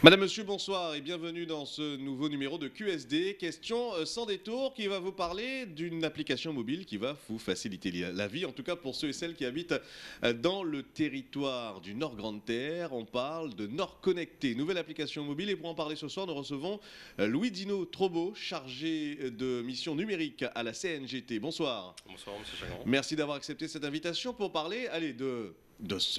Madame, Monsieur, bonsoir et bienvenue dans ce nouveau numéro de QSD. Question sans détour qui va vous parler d'une application mobile qui va vous faciliter la vie, en tout cas pour ceux et celles qui habitent dans le territoire du Nord Grande Terre. On parle de Nord Connecté, nouvelle application mobile. Et pour en parler ce soir, nous recevons Louis Dino Trobo, chargé de mission numérique à la CNGT. Bonsoir. Bonsoir, monsieur Chagrin. Merci d'avoir accepté cette invitation pour parler, de ce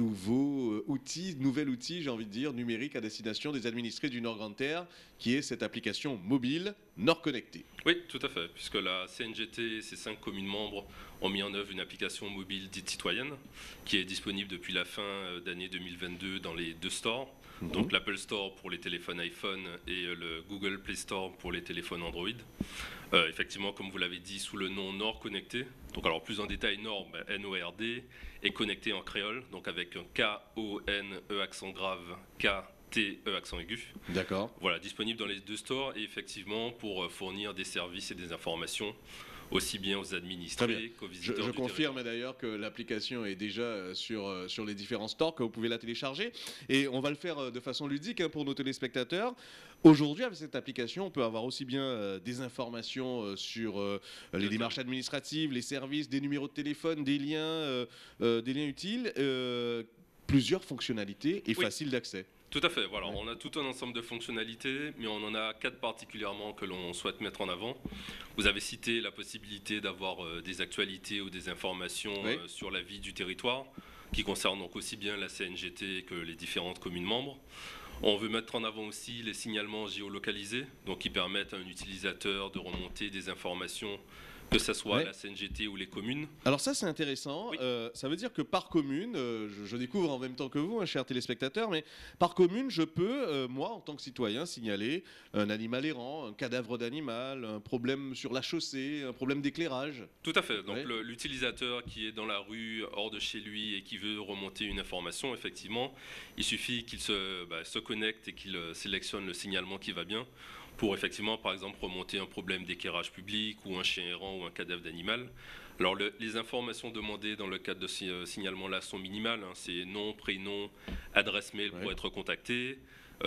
nouvel outil, j'ai envie de dire, numérique à destination des administrés du Nord Grande Terre, qui est cette application mobile Nord Connecté. Oui, tout à fait, puisque la CNGT et ses 5 communes membres ont mis en œuvre une application mobile dite citoyenne, qui est disponible depuis la fin d'année 2022 dans les deux stores. Donc l'Apple Store pour les téléphones iPhone et le Google Play Store pour les téléphones Android. Effectivement, comme vous l'avez dit, sous le nom Nord Connecté. Donc alors plus en détail, Nord, N-O-R-D, et connecté en créole, donc avec un K-O-N-E accent grave, K-T-E accent aigu. D'accord. Voilà, disponible dans les deux stores et effectivement pour fournir des services et des informations aussi bien aux administrés qu'aux visiteurs. Je confirme d'ailleurs que l'application est déjà sur les différents stores, que vous pouvez la télécharger. Et on va le faire de façon ludique pour nos téléspectateurs. Aujourd'hui, avec cette application, on peut avoir aussi bien des informations sur les démarches administratives, les services, des numéros de téléphone, des liens utiles, plusieurs fonctionnalités et faciles d'accès. Tout à fait, voilà. On a tout un ensemble de fonctionnalités, mais on en a 4 particulièrement que l'on souhaite mettre en avant. Vous avez cité la possibilité d'avoir des actualités ou des informations sur la vie du territoire, qui concernent donc aussi bien la CNGT que les différentes communes membres. On veut mettre en avant aussi les signalements géolocalisés, donc qui permettent à un utilisateur de remonter des informations, que ce soit la CNGT ou les communes. Alors ça c'est intéressant, ça veut dire que par commune, je découvre en même temps que vous, chers téléspectateurs, mais par commune je peux, moi en tant que citoyen, signaler un animal errant, un cadavre d'animal, un problème sur la chaussée, un problème d'éclairage. Tout à fait, donc l'utilisateur qui est dans la rue, hors de chez lui et qui veut remonter une information, effectivement, il suffit qu'il se connecte et qu'il sélectionne le signalement qui va bien, pour effectivement, par exemple, remonter un problème d'éclairage public ou un chien errant ou un cadavre d'animal. Alors, les informations demandées dans le cadre de ce signalement-là sont minimales. C'est nom, prénom, adresse mail pour être contacté,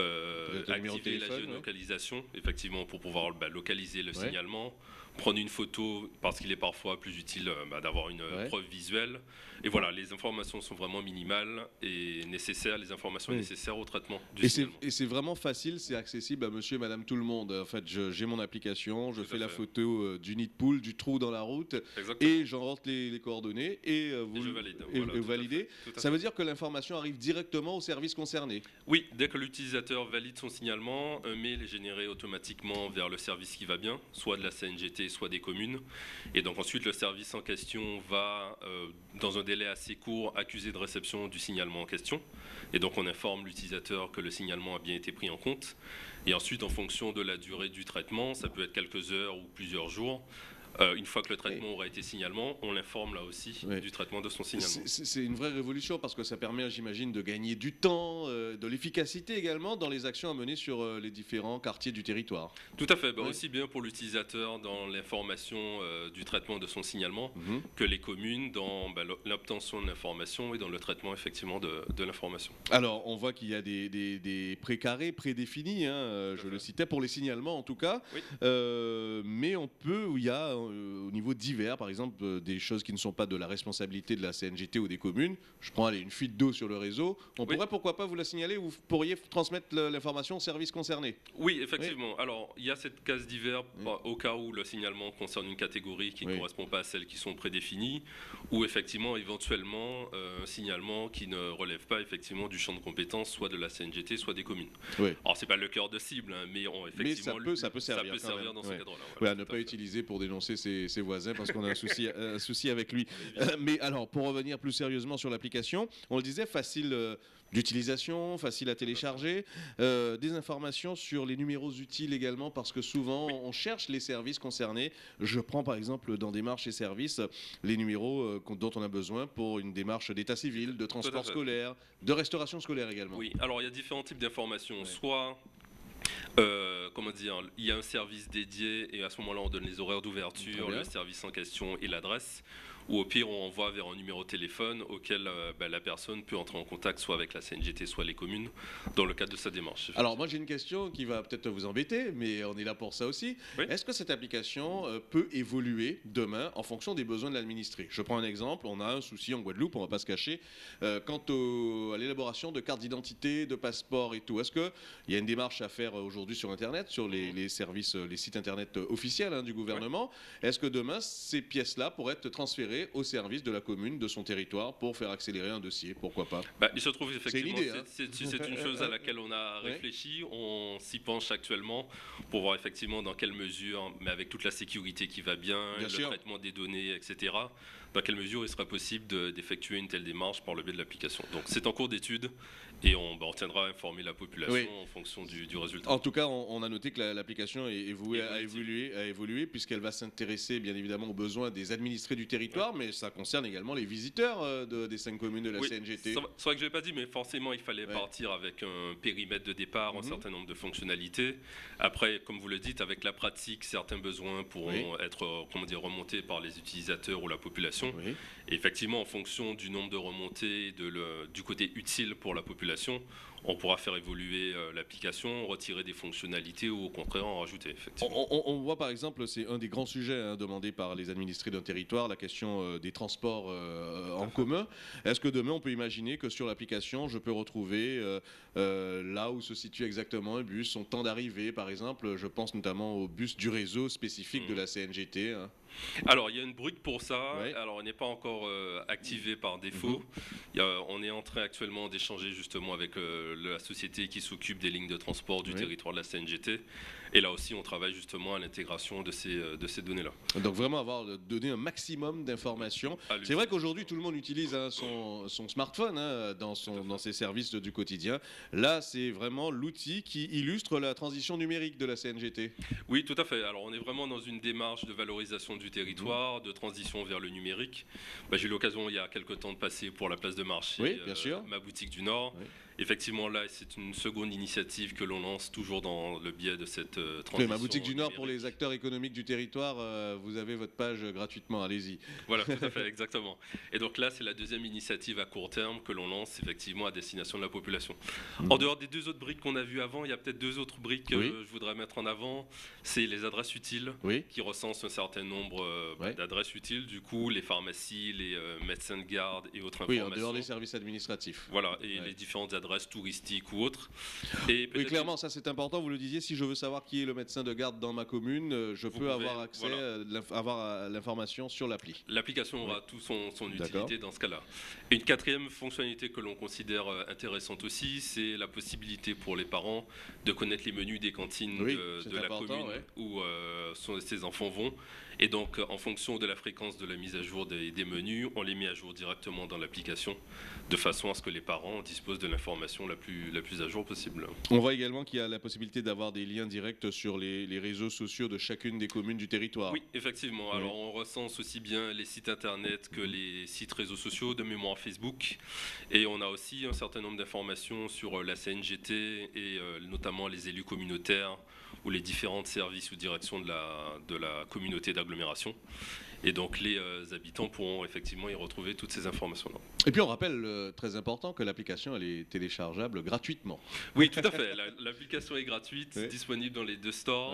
activer la géolocalisation, effectivement, pour pouvoir localiser le signalement, prendre une photo, parce qu'il est parfois plus utile d'avoir une preuve visuelle. Et voilà, les informations sont vraiment minimales et nécessaires, les informations nécessaires au traitement du signalement. Et c'est vraiment facile, c'est accessible à monsieur et madame tout le monde. En fait, j'ai mon application, je fais la photo du nid de poule, du trou dans la route, et j'en rentre les coordonnées, et vous validez. Ça veut dire que l'information arrive directement au service concerné. Oui, dès que l'utilisateur valide son signalement, un mail est généré automatiquement vers le service qui va bien, soit de la CNGT, soit des communes. Et donc ensuite, le service en question va, dans un délai assez court, accuser de réception du signalement en question. Et donc on informe l'utilisateur que le signalement a bien été pris en compte. Et ensuite, en fonction de la durée du traitement, ça peut être quelques heures ou plusieurs jours, une fois que le traitement aura été signalement, on l'informe là aussi du traitement de son signalement. C'est une vraie révolution parce que ça permet, j'imagine, de gagner du temps, de l'efficacité également dans les actions à mener sur les différents quartiers du territoire. Tout à fait, aussi bien pour l'utilisateur dans l'information du traitement de son signalement que les communes dans l'obtention de l'information et dans le traitement effectivement de l'information. Alors, on voit qu'il y a des précarés prédéfinis, je le citais, pour les signalements en tout cas, mais il y a au niveau divers, par exemple, des choses qui ne sont pas de la responsabilité de la CNGT ou des communes. Je prends une fuite d'eau sur le réseau. On pourrait pourquoi pas vous la signaler ou vous pourriez transmettre l'information au service concerné. Oui, effectivement. Alors, il y a cette case divers au cas où le signalement concerne une catégorie qui ne correspond pas à celles qui sont prédéfinies ou effectivement, éventuellement, un signalement qui ne relève pas effectivement du champ de compétences soit de la CNGT, soit des communes. Alors, c'est pas le cœur de cible, mais effectivement, ça peut servir dans ce cadre-là. Voilà, ne pas utiliser pour dénoncer ses voisins parce qu'on a un souci avec lui. Mais alors, pour revenir plus sérieusement sur l'application, on le disait, facile d'utilisation, facile à télécharger, des informations sur les numéros utiles également parce que souvent on cherche les services concernés. Je prends par exemple dans démarches et services les numéros dont on a besoin pour une démarche d'état civil, de transport scolaire, de restauration scolaire également. Oui, alors il y a différents types d'informations, soit il y a un service dédié et à ce moment-là on donne les horaires d'ouverture, le service en question et l'adresse. ou au pire on envoie vers un numéro de téléphone auquel la personne peut entrer en contact soit avec la CNGT, soit les communes, dans le cadre de sa démarche. Alors moi j'ai une question qui va peut-être vous embêter, mais on est là pour ça aussi. Oui. Est-ce que cette application peut évoluer demain en fonction des besoins de l'administré? Je prends un exemple, on a un souci en Guadeloupe, on ne va pas se cacher, quant à l'élaboration de cartes d'identité, de passeports et tout. Est-ce qu'il y a une démarche à faire aujourd'hui sur Internet, sur les services, les sites Internet officiels du gouvernement? Est-ce que demain ces pièces-là pourraient être transférées au service de la commune, de son territoire, pour faire accélérer un dossier? Pourquoi pas? Il se trouve effectivement, c'est une chose à laquelle on a réfléchi, on s'y penche actuellement pour voir effectivement dans quelle mesure, mais avec toute la sécurité qui va bien le traitement des données, etc., dans quelle mesure il sera possible d'effectuer une telle démarche par le biais de l'application. Donc c'est en cours d'étude et on tiendra à informer la population en fonction du résultat. En tout cas, on a noté que l'application est vouée à évoluer puisqu'elle va s'intéresser bien évidemment aux besoins des administrés du territoire, mais ça concerne également les visiteurs des 5 communes de la CNGT. C'est vrai que je l'ai pas dit, mais forcément il fallait partir avec un périmètre de départ, un certain nombre de fonctionnalités. Après, comme vous le dites, avec la pratique, certains besoins pourront être remontés par les utilisateurs ou la population. Et effectivement, en fonction du nombre de remontées, du côté utile pour la population, on pourra faire évoluer l'application, retirer des fonctionnalités ou au contraire en rajouter. On voit par exemple, c'est un des grands sujets demandés par les administrés d'un territoire, la question des transports en commun. Est-ce que demain on peut imaginer que sur l'application, je peux retrouver là où se situe exactement un bus, son temps d'arrivée par exemple? Je pense notamment au bus du réseau spécifique de la CNGT. Alors, il y a une brique pour ça. Alors, on n'est pas encore activé par défaut. On est en train actuellement d'échanger justement avec la société qui s'occupe des lignes de transport du territoire de la CNGT. Et là aussi, on travaille justement à l'intégration de ces données-là. Donc, vraiment donner un maximum d'informations. C'est vrai qu'aujourd'hui, tout le monde utilise son smartphone dans ses services du quotidien. Là, c'est vraiment l'outil qui illustre la transition numérique de la CNGT. Oui, tout à fait. Alors, on est vraiment dans une démarche de valorisation du territoire, de transition vers le numérique. J'ai eu l'occasion il y a quelques temps de passer pour la place de marché, ma boutique du Nord. Effectivement, là, c'est une seconde initiative que l'on lance toujours dans le biais de cette transition. Ma boutique du Nord, pour les acteurs économiques du territoire, vous avez votre page gratuitement, allez-y. Voilà, tout à fait, exactement. Et donc là, c'est la deuxième initiative à court terme que l'on lance effectivement à destination de la population. En dehors des 2 autres briques qu'on a vues avant, il y a peut-être 2 autres briques que je voudrais mettre en avant. C'est les adresses utiles qui recensent un certain nombre d'adresses utiles. Du coup, les pharmacies, les médecins de garde et autres informations. Oui, en dehors des services administratifs. Voilà, et les différentes adresses touristiques ou autres. Oui, clairement, ça c'est important, vous le disiez, si je veux savoir qui est le médecin de garde dans ma commune, je peux avoir accès, avoir l'information sur l'appli. L'application aura tout son utilité dans ce cas-là. Et une 4e fonctionnalité que l'on considère intéressante aussi, c'est la possibilité pour les parents de connaître les menus des cantines de la commune où ses enfants vont. Et donc, en fonction de la fréquence de la mise à jour des menus, on les met à jour directement dans l'application, de façon à ce que les parents disposent de l'information la plus à jour possible. On voit également qu'il y a la possibilité d'avoir des liens directs sur les réseaux sociaux de chacune des communes du territoire. Oui, effectivement. Alors, on recense aussi bien les sites internet que les sites réseaux sociaux, de mémoire Facebook. Et on a aussi un certain nombre d'informations sur la CNGT et notamment les élus communautaires ou les différents services ou directions de la communauté d'agglomération. Et donc les habitants pourront effectivement y retrouver toutes ces informations-là. Et puis on rappelle, très important, que l'application elle est téléchargeable gratuitement. Oui, tout à fait. L'application est gratuite, disponible dans les 2 stores.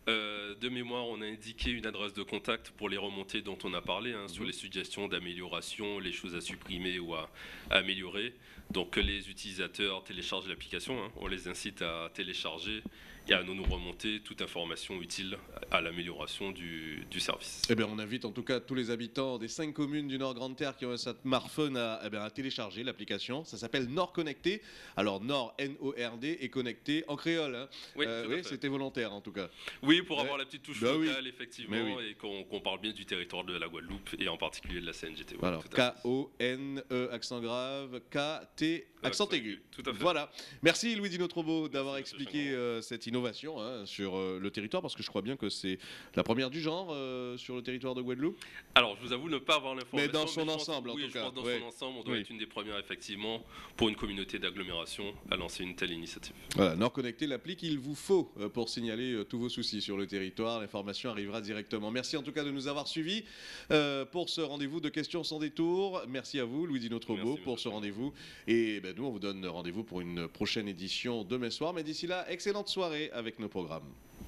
De mémoire, on a indiqué une adresse de contact pour les remontées dont on a parlé, sur les suggestions d'amélioration, les choses à supprimer ou à améliorer. Donc que les utilisateurs téléchargent l'application, on les incite à télécharger et à nous remonter toute information utile à l'amélioration du service. Eh bien, on invite en tout cas tous les habitants des 5 communes du Nord Grande-Terre qui ont un smartphone à télécharger l'application. Ça s'appelle Nord Connecté. Alors Nord, N-O-R-D, et connecté en créole. Oui, c'était volontaire en tout cas. Oui, pour avoir la petite touche locale, effectivement, et qu'on parle bien du territoire de la Guadeloupe et en particulier de la CNGT. Alors K-O-N-E, accent grave, K-T, accent aigu. Tout à fait. Voilà. Merci Louis Dino Trobo d'avoir expliqué cette innovation sur le territoire, parce que je crois bien que c'est la première du genre sur le territoire de Guadeloupe. Alors, je vous avoue ne pas avoir l'information. Mais dans son ensemble, en tout cas. Je pense dans son ensemble, on doit être une des premières, effectivement, pour une communauté d'agglomération, à lancer une telle initiative. Voilà, Nord Connecté, l'appli qu'il vous faut pour signaler tous vos soucis. sur le territoire, l'information arrivera directement. Merci en tout cas de nous avoir suivis pour ce rendez-vous de questions sans détour. Merci à vous, Louis Dino Trobo, pour ce rendez-vous. Et nous, on vous donne rendez-vous pour une prochaine édition demain soir. Mais d'ici là, excellente soirée avec nos programmes.